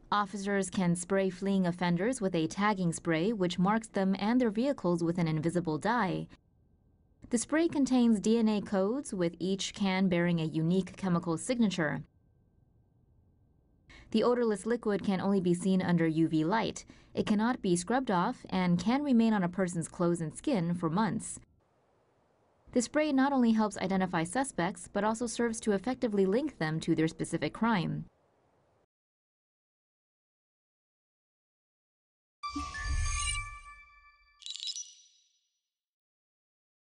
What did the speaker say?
Officers can spray fleeing offenders with a tagging spray, which marks them and their vehicles with an invisible dye. The spray contains DNA codes, with each can bearing a unique chemical signature. The odorless liquid can only be seen under UV light. It cannot be scrubbed off and can remain on a person's clothes and skin for months. The spray not only helps identify suspects, but also serves to effectively link them to their specific crime.